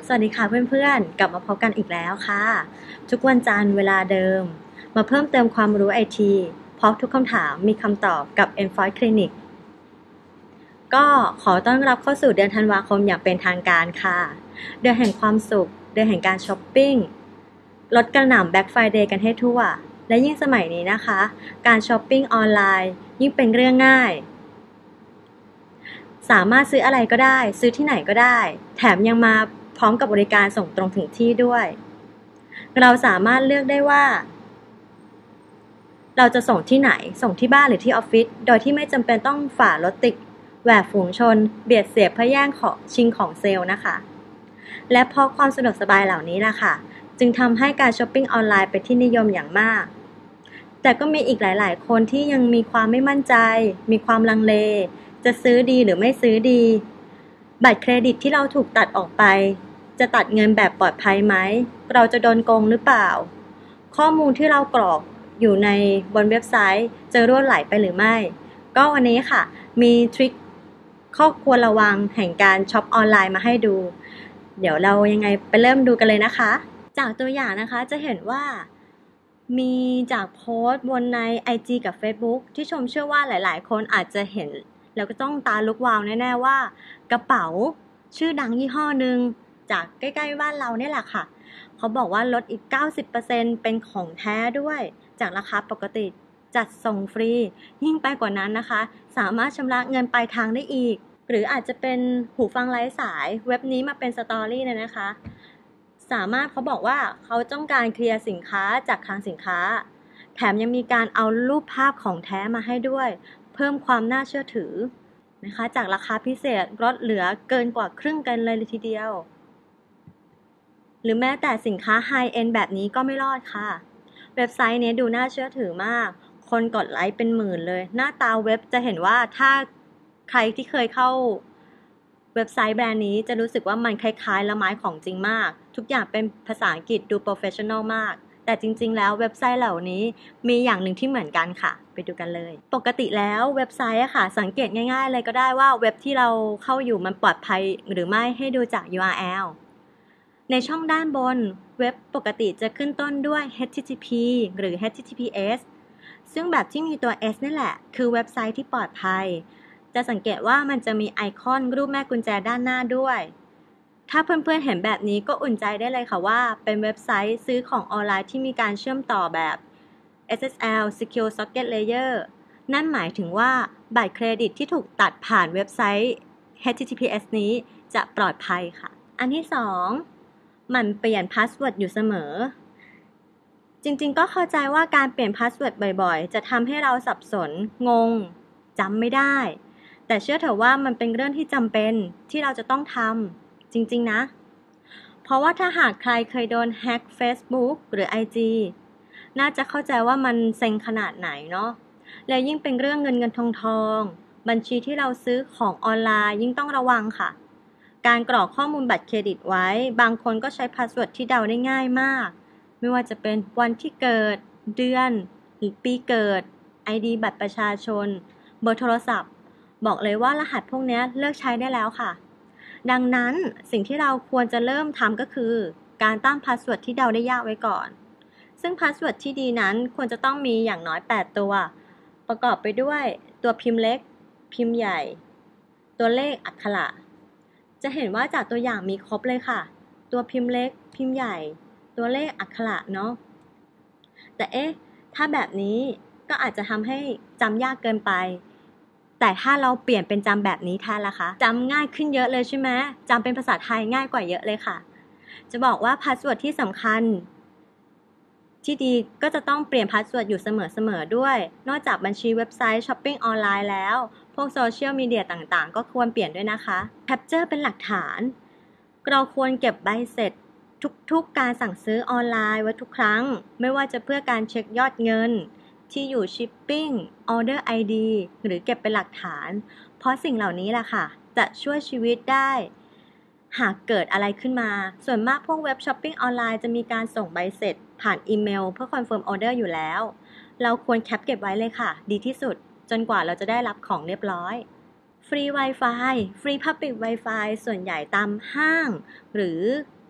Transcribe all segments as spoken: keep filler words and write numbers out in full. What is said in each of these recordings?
สวัสดีค่ะเพื่อนๆ กลับมาพบกันอีกแล้วค่ะ ทุกวันจันทร์เวลาเดิม มาเพิ่มเติมความรู้ไอทีเพราะทุกคำถามมีคำตอบกับ เอ็น โฟร์ Clinic ก็ขอต้อนรับเข้าสู่เดือนธันวาคมอย่างเป็นทางการค่ะ เดือนแห่งความสุข เดือนแห่งการช้อปปิ้ง ลดกระหน่ำ Black Friday กันให้ทั่ว และยิ่งสมัยนี้นะคะ การช้อปปิ้งออนไลน์ยิ่งเป็นเรื่องง่าย สามารถซื้ออะไรก็ได้ ซื้อที่ไหนก็ได้ แถมยังมาพร้อมกับบริการส่งตรงถึงที่ด้วย เราสามารถเลือกได้ว่า เราจะส่งที่ไหน ส่งที่บ้านหรือที่ออฟฟิศ โดยที่ไม่จำเป็นต้องฝ่ารถติดแหวกฝูงชน เบียดเสียดเพื่อแย่งของชิงของเซลล์นะคะ และเพราะความสะดวกสบายเหล่านี้ล่ะค่ะ จึงทำให้การช้อปปิ้งออนไลน์เป็นที่นิยมอย่างมาก แต่ก็มีอีกหลายๆคนที่ยังมีความไม่มั่นใจ มีความลังเล จะซื้อดีหรือไม่ซื้อดี บัตรเครดิตที่เราถูกตัดออกไป จะตัดเงินแบบปลอดภัยไหม เราจะโดนโกงหรือเปล่า ข้อมูลที่เรากรอกอยู่ในบนเว็บไซต์จะรั่วไหลไปหรือไม่ ก็วันนี้ค่ะ มีทริคข้อควรระวังแห่งการช็อปออนไลน์มาให้ดู เดี๋ยวเรายังไงไปเริ่มดูกันเลยนะคะ จากตัวอย่างนะคะจะเห็นว่ามีจากโพสต์บนใน ไอ จี กับ Facebook ที่ชมเชื่อว่าหลายๆคนอาจจะเห็นแล้วก็ต้องตาลุกวาวแน่ๆว่ากระเป๋าชื่อดังยี่ห้อหนึ่งจากใกล้ๆบ้านเราเนี่ยแหละค่ะเขาบอกว่าลดอีก เก้าสิบเปอร์เซ็นต์ เป็นของแท้ด้วยจากราคาปกติจัดส่งฟรียิ่งไปกว่านั้นนะคะสามารถชำระเงินปลายทางได้อีกหรืออาจจะเป็นหูฟังไร้สายเว็บนี้มาเป็นสตอรี่เลยนะคะสามารถเขาบอกว่าเขาต้องการเคลียร์สินค้าจากคลังสินค้าแถมยังมีการเอารูปภาพของแท้มาให้ด้วยเพิ่มความน่าเชื่อถือนะคะจากราคาพิเศษลดเหลือเกินกว่าครึ่งกันเลยทีเดียวหรือแม้แต่สินค้าไฮเอ็นด์แบบนี้ก็ไม่รอดค่ะเว็บไซต์นี้ดูน่าเชื่อถือมากคนกดไลค์เป็นหมื่นเลยหน้าตาเว็บจะเห็นว่าถ้าใครที่เคยเข้าเว็บไซต์แบรนด์นี้จะรู้สึกว่ามันคล้ายๆละไม้ของจริงมากทุกอย่างเป็นภาษาอังกฤษดูโปรเฟชชั่นอลมากแต่จริงๆแล้วเว็บไซต์เหล่านี้มีอย่างหนึ่งที่เหมือนกันค่ะไปดูกันเลยปกติแล้วเว็บไซต์อะค่ะสังเกตง่ายๆเลยก็ได้ว่าเว็บที่เราเข้าอยู่มันปลอดภัยหรือไม่ให้ดูจาก ยู อาร์ แอล ในช่องด้านบนเว็บปกติจะขึ้นต้นด้วย เอช ที ที พี หรือ เอช ที ที พี เอส ซึ่งแบบที่มีตัว S นี่แหละคือเว็บไซต์ที่ปลอดภัยจะสังเกตว่ามันจะมีไอคอนรูปแม่กุญแจด้านหน้าด้วยถ้าเพื่อนๆเห็นแบบนี้ก็อุ่นใจได้เลยค่ะว่าเป็นเว็บไซต์ซื้อของออนไลน์ที่มีการเชื่อมต่อแบบ เอส เอส แอล Secure Socket Layer นั่นหมายถึงว่าบัตรเครดิตที่ถูกตัดผ่านเว็บไซต์ เอช ที ที พี เอส นี้จะปลอดภัยค่ะอันที่สองหมั่นเปลี่ยนพาสเวิร์ดอยู่เสมอจริงๆก็เข้าใจว่าการเปลี่ยนพาสเวิร์ดบ่อยๆจะทำให้เราสับสนงงจำไม่ได้แต่เชื่อเถอะว่ามันเป็นเรื่องที่จำเป็นที่เราจะต้องทำจริงๆนะเพราะว่าถ้าหากใครเคยโดนแฮ็ก Facebook หรือ ไอ จี น่าจะเข้าใจว่ามันเซ็งขนาดไหนเนาะและยิ่งเป็นเรื่องเงินเงินทองทองบัญชีที่เราซื้อของออนไลน์ยิ่งต้องระวังค่ะการกรอกข้อมูลบัตรเครดิตไว้บางคนก็ใช้พาสเวิร์ดที่เดาได้ง่ายมากไม่ว่าจะเป็นวันที่เกิดเดือนหรือปีเกิด ไอ ดี บัตรประชาชนเบอร์โทรศัพท์บอกเลยว่ารหัสพวกนี้เลิกใช้ได้แล้วค่ะดังนั้นสิ่งที่เราควรจะเริ่มทำก็คือการตั้งพาสเวิร์ดที่เดาได้ยากไว้ก่อนซึ่งพาสเวิร์ดที่ดีนั้นควรจะต้องมีอย่างน้อยแปดตัวประกอบไปด้วยตัวพิมพ์เล็กพิมพ์ใหญ่ตัวเลขอักขระจะเห็นว่าจากตัวอย่างมีครบเลยค่ะตัวพิมพ์เล็กพิมพ์ใหญ่ตัวเลขอักขระเนาะแต่เอ๊ะถ้าแบบนี้ก็อาจจะทำให้จำยากเกินไปแต่ถ้าเราเปลี่ยนเป็นจำแบบนี้แทนล่ะคะจำง่ายขึ้นเยอะเลยใช่ไหมจำเป็นภาษาไทยง่ายกว่าเยอะเลยค่ะจะบอกว่าพาสเวิร์ดที่สำคัญที่ดีก็จะต้องเปลี่ยนพาสเวิร์ดอยู่เสมอๆด้วยนอกจากบัญชีเว็บไซต์ช้อปปิ้งออนไลน์แล้วพวกโซเชียลมีเดียต่างๆก็ควรเปลี่ยนด้วยนะคะแคปเจอร์เป็นหลักฐานเราควรเก็บใบเสร็จทุกๆการสั่งซื้อออนไลน์ไว้ทุกครั้งไม่ว่าจะเพื่อการเช็คยอดเงินที่อยู่ชิปปิ้งออเดอร์ ไอ ดี หรือเก็บเป็นหลักฐานเพราะสิ่งเหล่านี้แหละค่ะจะช่วยชีวิตได้หากเกิดอะไรขึ้นมาส่วนมากพวกเว็บช้อปปิ้งออนไลน์จะมีการส่งใบเสร็จผ่านอีเมลเพื่อคอนเฟิร์มออเดอร์อยู่แล้วเราควรแคปเก็บไว้เลยค่ะดีที่สุดจนกว่าเราจะได้รับของเรียบร้อยฟรี Wi-Fi ฟรี Public Wi-Fi ส่วนใหญ่ตามห้างหรือ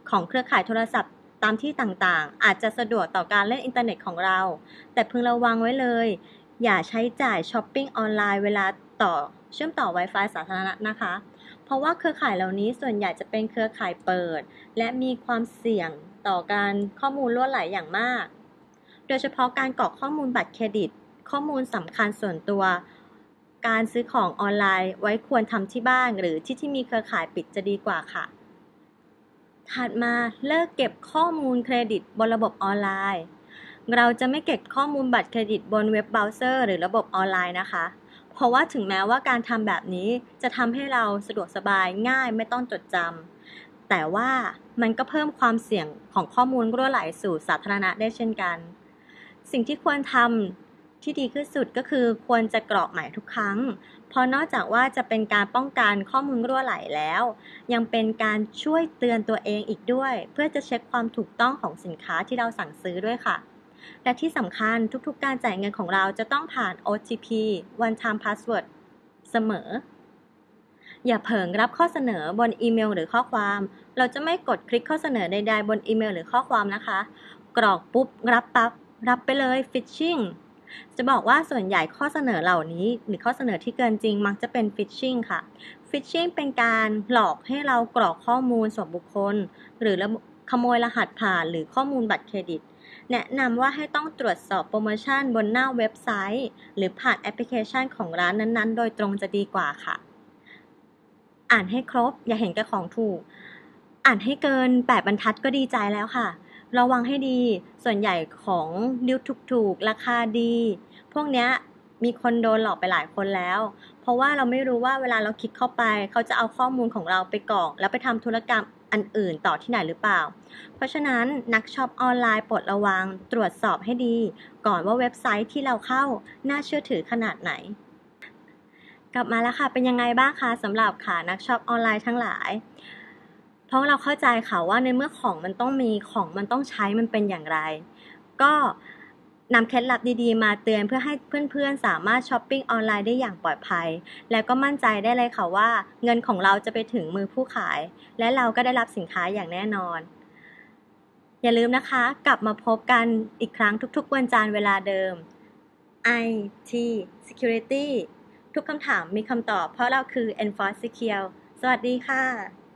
ของเครือข่ายโทรศัพท์ตามที่ต่างๆอาจจะสะดวกต่อการเล่นอินเทอร์เน็ตของเราแต่พึงระวังไว้เลยอย่าใช้จ่ายช้อปปิ้งออนไลน์เวลาต่อเชื่อมต่อ Wi-Fi สาธารณะนะคะเพราะว่าเครือข่ายเหล่านี้ส่วนใหญ่จะเป็นเครือข่ายเปิดและมีความเสี่ยงต่อการข้อมูลรั่วไหลอย่างมากโดยเฉพาะการกรอกข้อมูลบัตรเครดิตข้อมูลสำคัญส่วนตัวการซื้อของออนไลน์ไว้ควรทำที่บ้านหรือที่ที่มีเครือข่ายปิดจะดีกว่าค่ะถัดมาเลิกเก็บข้อมูลเครดิตบนระบบออนไลน์เราจะไม่เก็บข้อมูลบัตรเครดิตบนเว็บเบราว์เซอร์หรือระบบออนไลน์นะคะเพราะว่าถึงแม้ว่าการทำแบบนี้จะทำให้เราสะดวกสบายง่ายไม่ต้องจดจำแต่ว่ามันก็เพิ่มความเสี่ยงของข้อมูลรั่วไหลสู่สาธารณะได้เช่นกันสิ่งที่ควรทำที่ดีที่สุดก็คือควรจะกรอกใหม่ทุกครั้งเพราะนอกจากว่าจะเป็นการป้องกันข้อมูลรั่วไหลแล้วยังเป็นการช่วยเตือนตัวเองอีกด้วยเพื่อจะเช็คความถูกต้องของสินค้าที่เราสั่งซื้อด้วยค่ะและที่สำคัญทุกๆการจ่ายเงินของเราจะต้องผ่าน โอ ที พี One Time Password เสมออย่าเผลอรับข้อเสนอบนอีเมลหรือข้อความเราจะไม่กดคลิกข้อเสนอใดๆบนอีเมลหรือข้อความนะคะกรอกปุ๊บรับปั๊บรับไปเลยฟิชชิงจะบอกว่าส่วนใหญ่ข้อเสนอเหล่านี้หรือข้อเสนอที่เกินจริงมักจะเป็นฟิชชิงค่ะฟิชชิงเป็นการหลอกให้เรากรอกข้อมูลส่วนบุคคลหรือขโมยรหัสผ่านหรือข้อมูลบัตรเครดิตแนะนำว่าให้ต้องตรวจสอบโปรโมชั่นบนหน้าเว็บไซต์หรือผ่านแอปพลิเคชันของร้านนั้นๆโดยตรงจะดีกว่าค่ะอ่านให้ครบอย่าเห็นแก่ของถูกอ่านให้เกินแปดบรรทัดก็ดีใจแล้วค่ะระวังให้ดีส่วนใหญ่ของดิวถูกๆราคาดีพวกเนี้ยมีคนโดนหลอกไปหลายคนแล้วเพราะว่าเราไม่รู้ว่าเวลาเราคลิกเข้าไปเขาจะเอาข้อมูลของเราไปกรอกแล้วไปทำธุรกรรมอันอื่นต่อที่ไหนหรือเปล่าเพราะฉะนั้นนักช็อปออนไลน์โปรดระวังตรวจสอบให้ดีก่อนว่าเว็บไซต์ที่เราเข้าน่าเชื่อถือขนาดไหนกลับมาแล้วค่ะเป็นยังไงบ้างคะสำหรับค่ะนักช็อปออนไลน์ทั้งหลายเพราะเราเข้าใจค่ะว่าในเมื่อของมันต้องมีของมันต้องใช้มันเป็นอย่างไรก็นำเคล็ดลับดีๆมาเตือนเพื่อให้เพื่อนๆสามารถช้อปปิ้งออนไลน์ได้อย่างปลอดภัยและก็มั่นใจได้เลยค่ะว่าเงินของเราจะไปถึงมือผู้ขายและเราก็ได้รับสินค้าอย่างแน่นอนอย่าลืมนะคะกลับมาพบกันอีกครั้งทุกๆวันจันทร์เวลาเดิม ไอ ที Security ทุกคำถามมีคำตอบเพราะเราคือ Enforce Secure สวัสดีค่ะ